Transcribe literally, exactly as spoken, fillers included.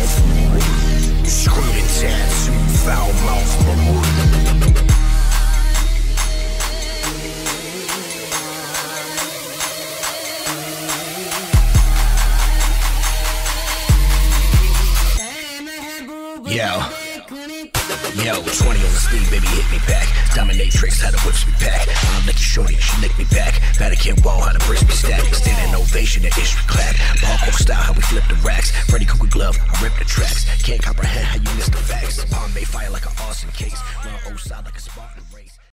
Screwed and tattooed, foul mouth maroon. Yo, yo, twenty on the sleeve, baby, hit me back. Dominatrix, how the whips me back. I'm like shorty, she lick me back. Vatican wall, how the bricks be stacked. Standing ovation, the ish clack. Parkour style, how we flip the racks. Freddy Krueger glove, I rip the tracks. Can't comprehend how you miss the facts. Palm may fire like an awesome case. Run O side like a Spartan race.